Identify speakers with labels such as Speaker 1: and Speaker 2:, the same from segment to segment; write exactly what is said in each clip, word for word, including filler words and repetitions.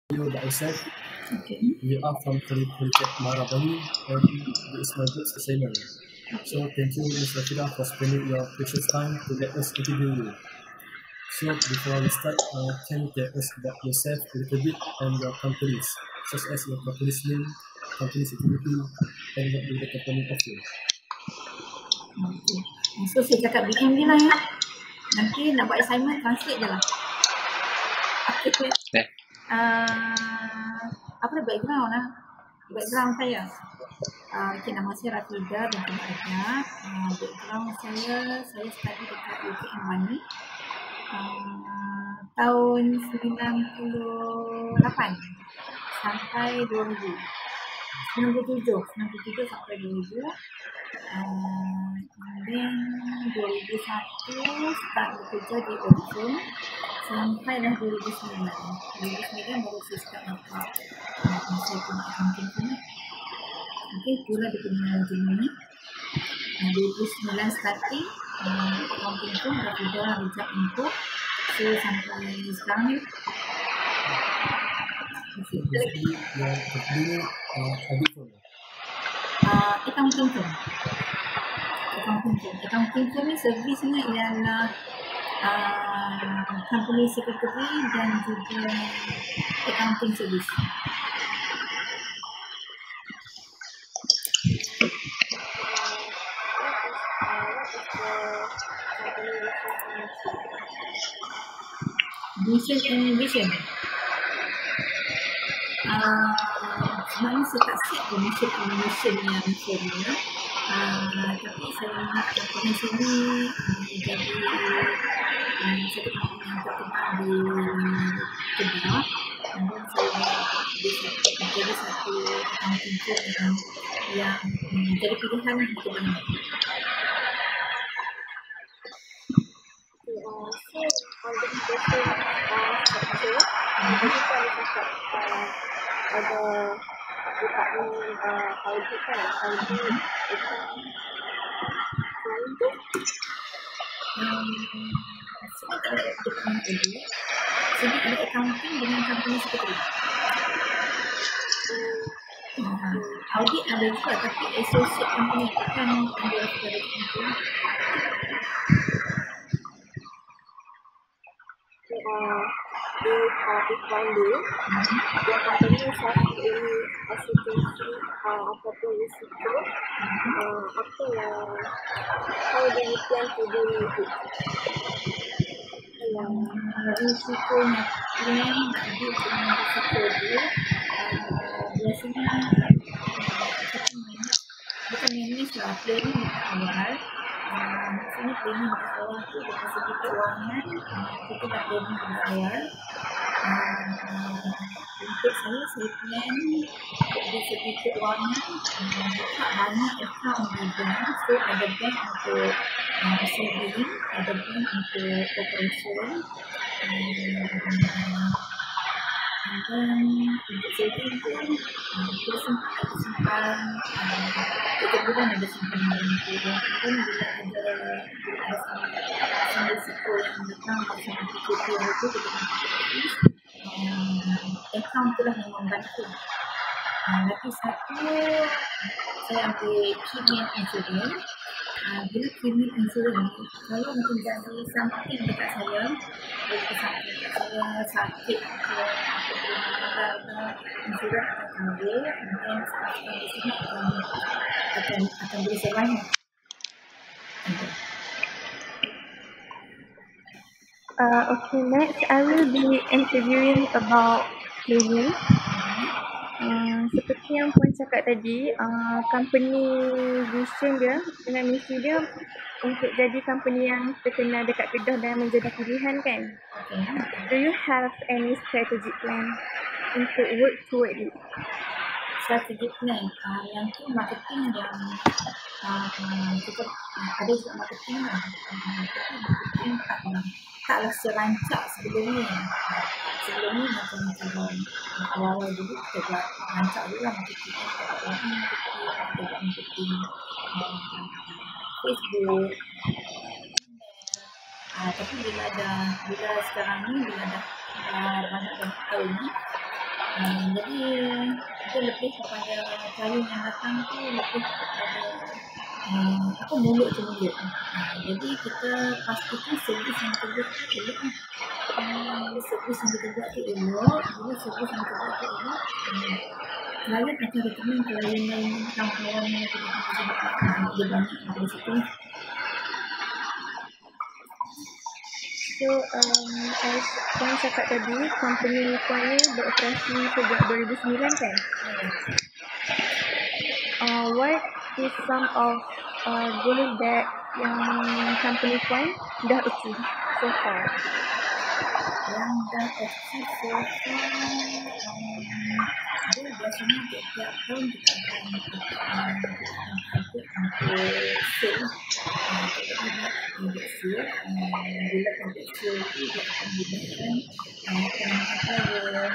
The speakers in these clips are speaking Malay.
Speaker 1: you about yourself.
Speaker 2: Okay.
Speaker 1: We are from Polytech Marabani, and this is my group's assignment. So thank you, Miz Rafida, for spending your precious time to let us interview you. So before we start, uh, can you tell us about yourself a little bit and your companies, such as your company's name, company's activity, and what do the company offer?
Speaker 2: Okay. So saya cakap B M je lah ya. Nanti nak buat assignment, translate je lah. Okay.
Speaker 3: Eh.
Speaker 2: Uh, apa background lah? Background saya. Uh, okay, nama saya Rafida binti Aida. Uh, background saya, saya study dekat U K M Bani. Uh, tahun sembilan puluh lapan sampai dua ribu. sembilan puluh tujuh, sembilan puluh tujuh sampai dua ribu. Uh, then dua ribu satu start bekerja di Odifone sampai dah dua ribu sembilan. dua ribu sembilan baru saya start buka uh, saya punya accounting pun. Okay, itulah dia punya journey. Uh, dua ribu sembilan starting uh, accounting pun dah sudah rejak untuk so sampai sekarang ni.
Speaker 1: So basically, your company uh, Odifone.
Speaker 2: Uh, accounting firm. Accounting firm. Accounting firm ni servisnya ialah uh, company secretary dan juga accounting service. Mission and vision. Uh, sebenarnya saya tak set pun mission and mission yang mission ni. Uh, tapi saya nak company sini uh, jadi uh, satu company yang terkenal di Kedah. Dan saya nak jadi satu accounting firm yang, yang um, jadi pilihan di Kedah ni.
Speaker 4: Organization uh, structure, jadi kita ada cakap uh, ada department uh, audit kan, audit account. Selain tu,
Speaker 2: Um, sebab ada department audit, sebab ada accounting dengan company secretary. Uh, audit ada juga tapi associate company bukan ada kepada company.
Speaker 4: uh, if uh, if one day your company has any association uh, ataupun risiko, uh, apa yang how do you plan to deal with it?
Speaker 2: Yang risiko nak plan nak deal dengan risiko dia uh, biasanya kita manage, bukan manage lah, planning dekat awal. Uh, maksudnya planning dekat awal tu dari segi keuangan uh, kita dah planning dekat awal. Uh, untuk saya, saya plan dari segi keuangan uh, buka banyak account di bank. So ada bank untuk uh, saving, ada bank untuk operation, uh, and then untuk saving pun uh, kita simpan, kita simpan uh, setiap bulan ada simpanan bank. Dan bila ada bila ada sama risiko yang datang macam P K P itu kita office, uh, account tu lah yang membantu. Uh, lagi satu saya ambil key-man insurance. Uh, bila key-man insurance ni kalau mungkin jadi something dekat saya, jadi something dekat saya sakit ke apa pun meninggal, insurans akan cover and then staff yang di sini akan akan akan beri sebanyak.
Speaker 4: Uh, okay, next I will be interviewing about claiming. Uh, seperti yang Puan cakap tadi, uh, company vision dia dengan misi dia untuk jadi company yang terkenal dekat Kedah dan menjadi pilihan kan.
Speaker 2: Okay.
Speaker 4: Do you have any strategic plan untuk work toward it?
Speaker 2: Strategic plan uh, yang tu marketing yang uh, kita uh, ada juga marketing lah. Uh, tapi marketing tak taklah serancak sebelum ni. Uh, sebelum ni macam macam uh, awal-awal dulu kita buat rancak dulu lah marketing. Kita buat marketing, kita buat marketing uh, Facebook, uh, tapi bila dah bila sekarang ni bila dah uh, banyak dah tahu ni, Uh, jadi itu lebih kepada klien yang datang tu lebih kepada uh, apa mulut tu mulut. Uh, jadi kita pastikan servis yang kita buat tu elok. Uh, servis yang kita buat tu elok. Bila servis yang kita buat tu elok, uh, klien akan recommend klien lain, kawan-kawan yang kita buat dia banyak dari situ.
Speaker 4: So, um, as Puan cakap tadi, company Puan ni beroperasi sejak dua ribu sembilan kan? Uh, what is some of uh, goal that yang company Puan dah achieve so far?
Speaker 2: Yang dah achieve so far, um, dia biasanya tiap tahun kita akan target untuk sale. Target sale, bila target sale tu dia akan diberikan penahan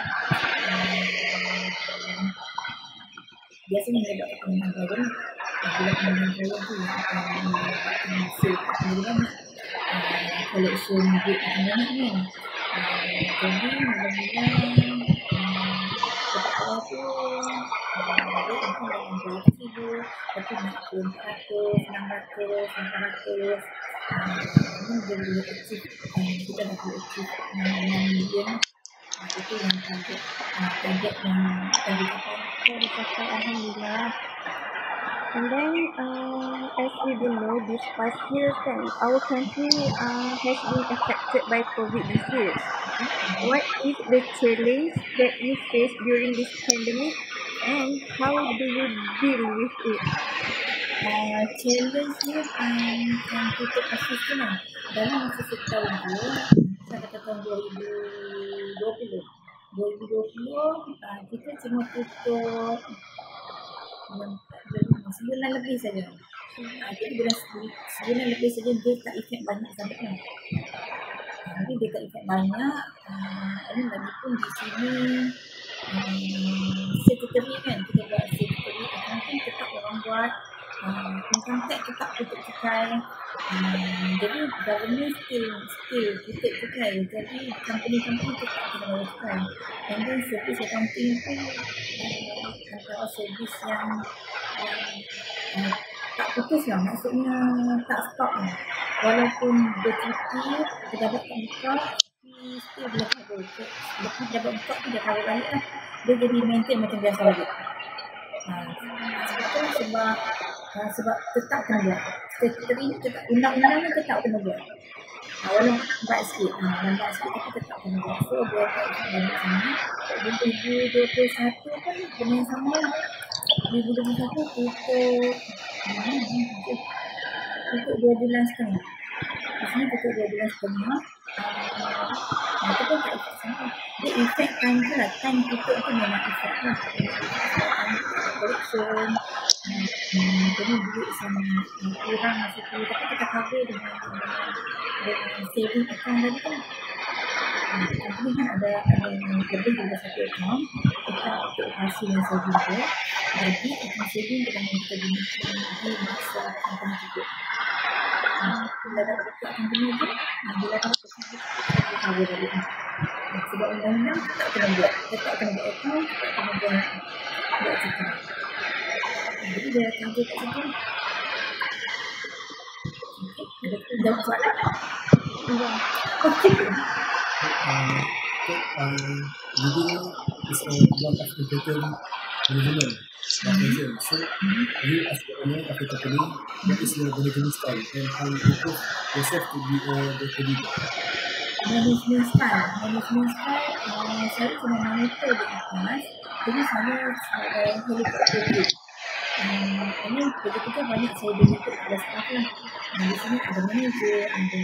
Speaker 2: biasanya dia dapat penahan klien. Bila penahan klien tu yang akan mendapatkan sale akan banyak, collection duit akan banyak kan. Jadi mula-mula pada awal tu dia akan dalam dua ratus ribu, lepas naik ke empat ratus, enam ratus, lapan ratus. Ini dia boleh achieve, kita dah boleh achieve enam million. Itu yang target target yang dari kapal.
Speaker 4: Dari kapal, Alhamdulillah. And then, uh, as we do know, this past year, kan, our country uh, has been affected by COVID disease. What is the challenge that you face during this pandemic, and how do you deal with it?
Speaker 2: Uh, challenge ni um, yang kita assist tu lah. Dalam masa setahun tu, saya kata tahun dua ribu dua puluh. dua ribu dua puluh, uh, kita cuma tutup sebulan lebih saja. Uh, jadi bila sebulan lebih saja dia tak efek banyak sangat kan. Jadi dia tak efek banyak. Uh, ini lagi pun di sini um, secretary kan, kita buat secretary accounting tetap orang buat. Uh, income tax tetap tutup cukai. Uh, jadi government still still tutup cukai. Jadi company-company tetap kena bayar cukai. And then service accounting tu uh, antara servis yang yang uh, tak putus lah, maksudnya tak stop lah. Walaupun bercuti, pejabat tak buka, tapi still boleh cover. Lepas pejabat buka tu dia cover balik lah. Dia jadi maintain macam biasa lagi. Uh, sebab sebab uh, sebab tetap kena buat. Secretary ni tetap, undang-undang ni tetap kena buat. Uh, walaupun lambat sikit, uh, lambat sikit tapi tetap kena buat. So, dia tak banyak sangat. dua ribu dua puluh satu kan benda yang sama lah. dua ribu dua puluh satu tutup tutup dua bulan setengah. Di sini tutup dua bulan setengah. Uh, itu pun tak efek sangat. Dia efek time tu lah. Time tutup tu memang efek lah. Collection. Hmm, jadi duit sama kurang masa tu. Tapi kita cover dengan dengan saving account tadi kan. Hmm, company kan ada ada lebih dari satu account. Kita untuk hasil yang saving tu. Jadi account saving dengan yang kita gunakan di masa company tutup. Hmm, bila dah buka company tu, bila dah buka company tu, kita cover balik. Sebab undang-undang tak kena buat. Tetap kena buat account, tak kena buat buat cukai. Jadi dia kerja kat situ. Ada jawab soalan?
Speaker 4: Ya.
Speaker 2: Okey.
Speaker 1: Uh, okay, um, leading is a lot of important management. management. So, you as the owner of the company, what is your management style and how you improve yourself to be a better leader?
Speaker 2: Management style. Management style, uh, saya cuma monitor di atas. Jadi saya sebagai helikopter group. Uh, ini kerja-kerja banyak saya delegate pada staff lah. Uh, di sini ada manager, ada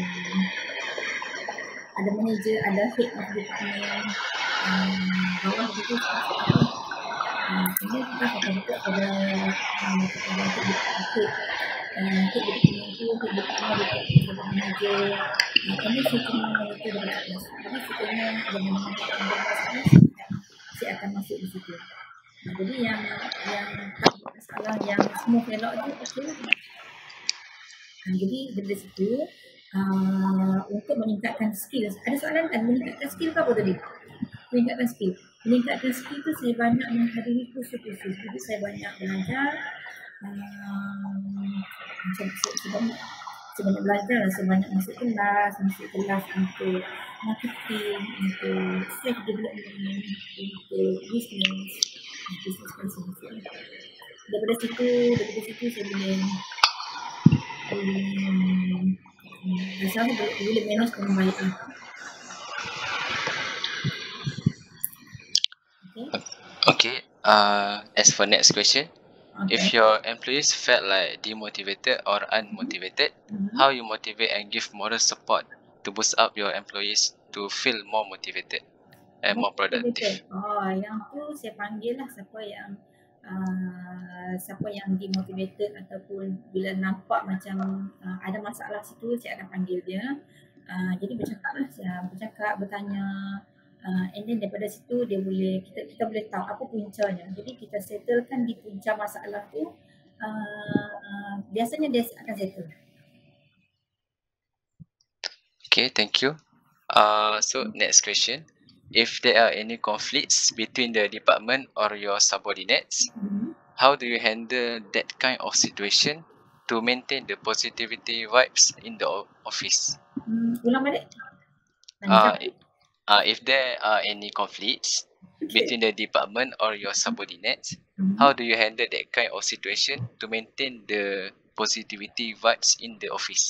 Speaker 2: ada manager, ada head of department, um, bawah itu staff apa. Uh, kemudian kita akan buka pada uh, kepada head department, uh, head department itu, head department department manager. Uh, kami saya cuma monitor dari atas. Jadi sekiranya ada manager yang bermasalah, saya akan masuk di situ. Nah, jadi yang yang tak masalah, yang smooth elok tu okey lah. Nah, jadi dari situ uh, untuk meningkatkan skill. Ada soalan kan meningkatkan skill ke apa tadi? Meningkatkan skill. meningkatkan skill tu saya banyak menghadiri kursus-kursus. Jadi saya banyak belajar um, macam sebanyak sebanyak belajar lah, sebanyak masuk kelas, masuk kelas untuk marketing, untuk self development, untuk business, business consulting. Daripada situ, daripada situ saya boleh um, rasa boleh, boleh manage dengan baik lah. Okay.
Speaker 3: Okay. Uh, as for next question,
Speaker 2: Okay.
Speaker 3: if your employees felt like demotivated or unmotivated,
Speaker 2: Mhm.
Speaker 3: how you motivate and give moral support to boost up your employees to feel more motivated and more productive?
Speaker 2: Oh, yang tu saya panggil lah siapa yang uh, siapa yang demotivated ataupun bila nampak macam uh, ada masalah situ, saya akan panggil dia. Uh, jadi bercakap lah, saya bercakap, bertanya. Uh, and then daripada situ dia boleh, kita kita boleh tahu apa puncanya. Jadi kita settlekan di punca masalah tu, uh, uh, biasanya dia akan settle.
Speaker 3: Okay, thank you. Uh, so next question. If there are any conflicts between the department or your subordinates,
Speaker 2: Mm-hmm.
Speaker 3: how do you handle that kind of situation to maintain the positivity vibes in the o- office?
Speaker 2: Hmm, ulang balik.
Speaker 3: Uh,
Speaker 2: Panjang.
Speaker 3: uh, if there are any conflicts
Speaker 2: Okay.
Speaker 3: between the department or your subordinates,
Speaker 2: Mhm.
Speaker 3: how do you handle that kind of situation to maintain the positivity vibes in the office?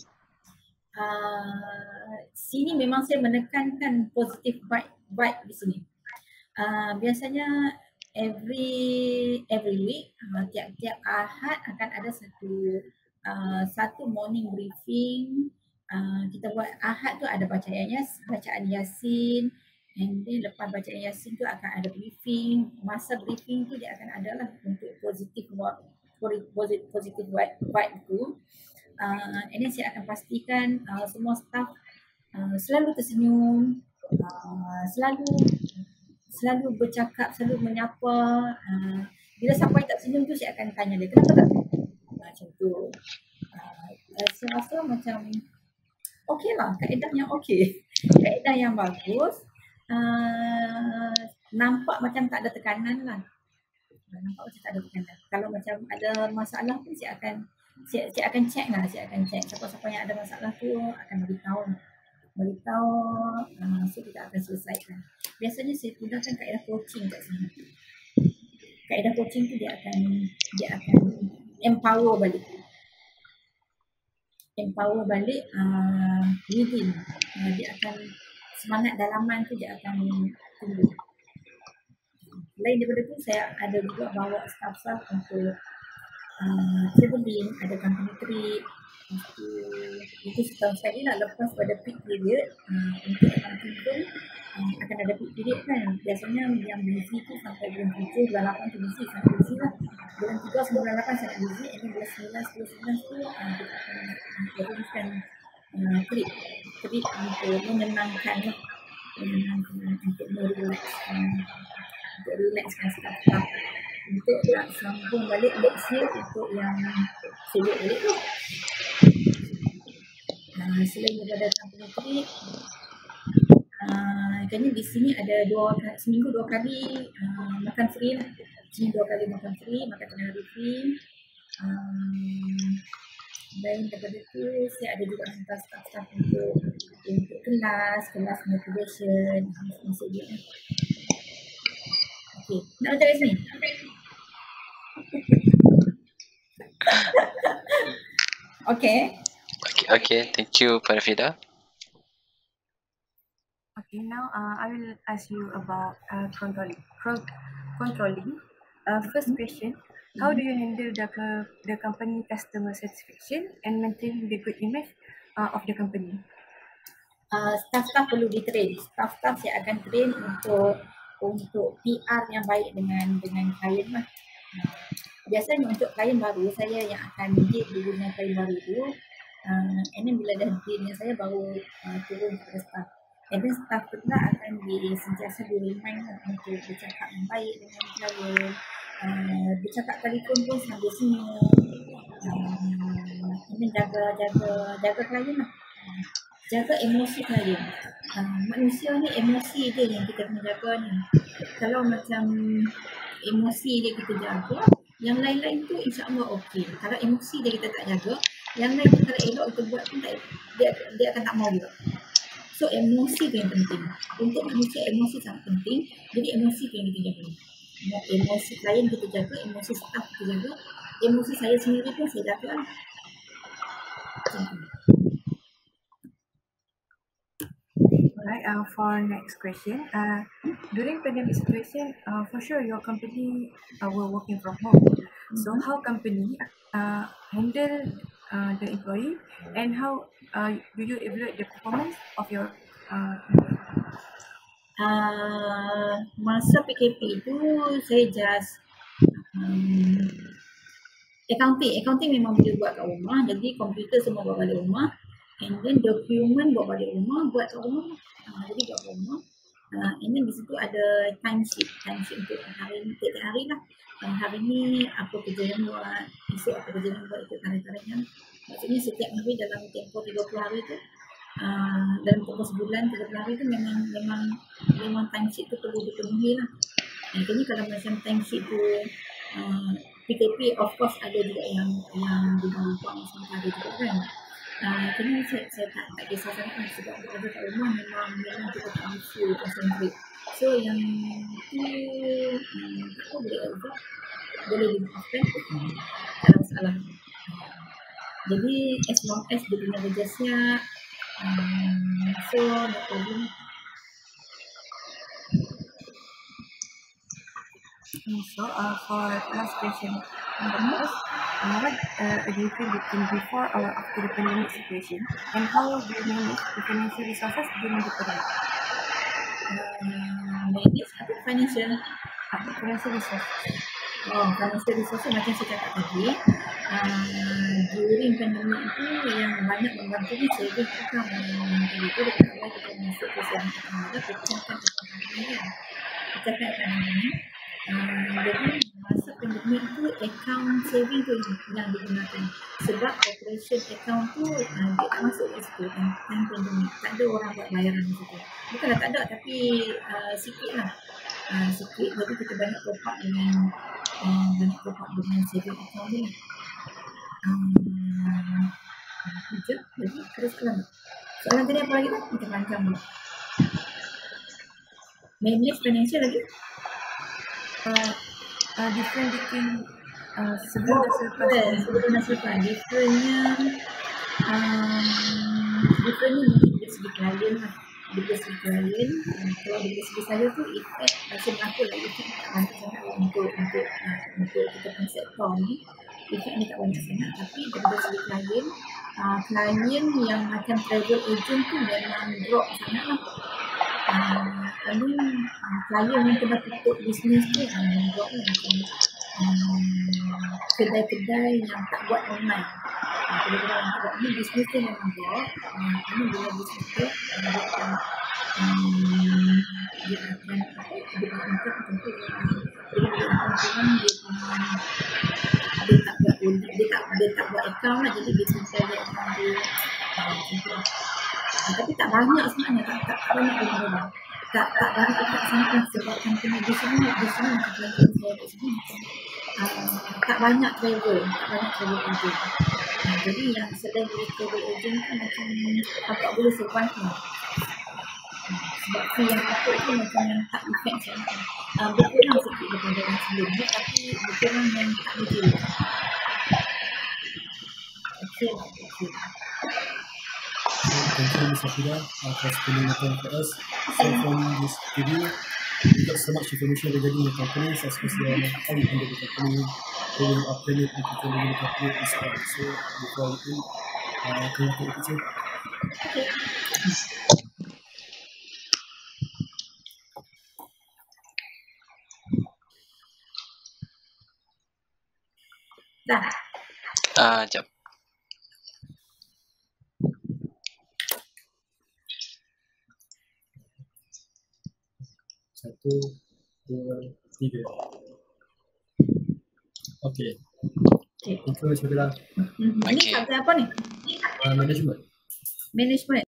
Speaker 2: Uh, sini memang saya menekankan positive vibe, vibe di sini. Uh, biasanya every every week, uh, tiap-tiap Ahad akan ada satu uh, satu morning briefing. Uh, kita buat Ahad tu ada bacaan yas, bacaan Yasin, and then lepas bacaan Yasin tu akan ada briefing. Masa briefing tu dia akan ada lah untuk positive positive positive vibe, vibe tu. Uh, and then saya akan pastikan uh, semua staff uh, selalu tersenyum, uh, selalu selalu bercakap, selalu menyapa. Uh, bila siapa yang tak senyum tu saya akan tanya dia, kenapa tak? Macam tu. Uh, saya rasa macam okey lah, kaedah yang okey. Kaedah yang bagus. Uh, nampak macam tak ada tekanan lah. Nampak macam tak ada tekanan. Kalau macam ada masalah pun saya akan saya, saya akan check lah, saya akan check siapa-siapa yang ada masalah tu akan beritahu beritahu uh, so kita akan selesaikan. Biasanya saya gunakan kaedah coaching kat sini. Kaedah coaching tu dia akan dia akan empower balik. Empower balik uh, within. Uh, dia akan semangat dalaman tu dia akan tumbuh. Lain daripada tu saya ada juga bawa staff-staff untuk uh, travelling, ada company trip. Itu, itu setahun sekali lah lepas pada peak period. Uh, untuk accounting pun uh, akan ada peak period kan. Biasanya yang busy tu sampai bulan tujuh, bulan lapan tu busy, sangat busy lah. Bulan tiga, bulan lapan sangat busy. And then bulan sembilan, sepuluh, sebelas tu uh, kita akan arrangekan uh, trip. Trip untuk menenangkan lah. Menenangkan, untuk merelaxkan. Untuk relaxkan staff-staff. Untuk nak sambung balik next year untuk yang sibuk balik tu. Uh, selain daripada company trip, uh, kayaknya di sini ada dua seminggu dua kali uh, makan free lah. Seminggu dua kali makan free, makan tengah hari free. Um, dan daripada tu saya ada juga hantar staff-staff untuk untuk kelas, kelas motivation, masuk dia. Okey, nak baca kat sini? Okay.
Speaker 3: Okay, okay. Thank you, Parafida.
Speaker 4: Okay, now uh, I will ask you about uh, controlling. Pro- controlling. Uh, first question: how do you handle the co- the company customer satisfaction and maintain the good image uh, of the company?
Speaker 2: Uh, staff-staff perlu di-train. Staff-staff saya akan train untuk untuk P R yang baik dengan dengan klien lah. Uh, biasanya untuk klien baru saya yang akan lead dulu dengan klien baru tu. Uh, and then bila dah deal dengan saya baru uh, turun kepada staff. And then staff tu pula akan di sentiasa di remind untuk bercakap yang baik dengan klien. Uh, bercakap telefon pun sambil senyum. Uh, and then jaga jaga jaga klien lah. Uh, jaga emosi klien. Uh, manusia ni emosi dia yang kita kena jaga ni. kalau macam emosi dia kita jaga, yang lain-lain tu insya-Allah okey. Kalau emosi dia kita tak jaga, yang lain tu kalau elok kita buat pun tak, dia dia akan tak mau juga. So emosi tu yang penting. Untuk manusia emosi sangat penting. Jadi emosi tu yang kita jaga. Emosi klien kita jaga, emosi staff kita jaga, emosi saya sendiri pun saya jaga. Macam tu.
Speaker 4: Alright, uh, for next question, uh, during pandemic situation, uh, for sure your company uh, were working from home. So how company uh, handle uh, the employee, and how uh, do you evaluate the performance of your uh, employee?
Speaker 2: Uh, masa P K P tu saya just um, accounting. Accounting memang boleh buat kat rumah, jadi komputer semua buat balik rumah, and then document buat balik rumah, buat kat rumah. Uh, jadi buat kat rumah. Uh, and then di situ ada time sheet, time sheet untuk hari ni, tiap hari lah. Uh, hari ni apa kerja yang buat, esok apa kerja yang buat, ikut tarikh-tarikhnya. Maksudnya setiap hari dalam tempoh tiga puluh hari tu, uh, dalam tempoh sebulan tiga puluh hari tu memang memang memang time sheet tu perlu dipenuhi lah. Jadi kalau macam time sheet tu uh, P K P of course ada juga yang yang dibuang macam ada juga kan. Uh, Kena saya, saya tak, tak kisah sangat lah sebab berada kat rumah memang memang kita tak bisa concentrate. So yang tu um, apa boleh ada boleh dimaafkan, tak ada masalah. Jadi as long as dia punya kerja siap, um, so no problem.
Speaker 4: So uh, for last question, number first, uh, what uh, a difference between before or after the pandemic situation, and how do you manage the financial resources during the pandemic?
Speaker 2: Uh, manage apa financial?
Speaker 4: Uh, financial resources.
Speaker 2: Oh, financial resources macam saya cakap tadi, uh, during pandemic itu yang banyak membantu ni saving account. Jadi itu dekat awal kita masuk ke saving account, kita pecahkan account ni, pecahkan account ni. Uh, jadi masa pandemik tu account saving tu yang digunakan, sebab operation account tu uh, dia tak masuk ke situ kan, time pandemik tak ada orang buat bayaran di situ. Bukanlah tak ada, tapi uh, sikit lah, uh, sikit. Jadi kita banyak top up dengan uh, banyak top up dengan saving account ni. Um, kerja jadi teruskan. Soalan tadi apa lagi tu? Macam-macam tu. Manage financial lagi.
Speaker 4: Uh, uh, different between uh, sebelum
Speaker 2: Oh,
Speaker 4: dan selepas.
Speaker 2: different. Sebelum dan selepas. Differentnya, um, differentnya mungkin dari segi klien lah. Dari segi klien, uh, kalau dari segi saya tu, effect rasa mengaku lah. Effect tak banyak sangat untuk untuk uh, untuk kita punya sektor ni. Effect ni tak banyak sangat. Tapi dari segi klien, uh, klien yang macam travel agent tu memang drop sangat lah. Uh, lalu uh, klien yang kena tutup bisnes tu uh, drop lah, macam um, kedai-kedai yang tak buat online. Uh, kedai-kedai yang tak buat ni bisnes tu memang drop. Uh, ini bila bisnes tu uh, dia akan um, dia akan apa dia akan angkat tentu dia dia akan kurang dia punya dia tak buat dia tak dia tak buat account lah, jadi dia simpan dia account dia uh, macam tu lah. Uh, tapi tak banyak sebenarnya, tak, tak banyak orang-orang. Tak tak banyak tak sangat sebab company di sini di sini macam saya di sini macam uh, tak banyak travel, tak banyak travel agent. Uh, jadi yang selain dari travel agent tu macam tak boleh survive lah. Uh, sebab tu yang takut tu macam yang tak effect sangat. Uh, berkurang sikit daripada yang sebelum ni, tapi berkurang yang tak betul. Okay lah, okay.
Speaker 1: So thank you, Miz Safira, uh, for spending the time for us. So from this video, we got so much information regarding your company, such as your how you handle the company, how you operate it, and controlling the company and so on. So before we end, uh, can you take a picture?
Speaker 2: Okay. Dah.
Speaker 3: Ah, uh, jap.
Speaker 1: Satu, dua, tiga. Okay.
Speaker 2: Okay.
Speaker 1: Thank you, Miz Safira.
Speaker 2: Mm-hmm. Ini
Speaker 3: Okay.
Speaker 2: subjek apa ni?
Speaker 1: Uh, management.
Speaker 2: Management.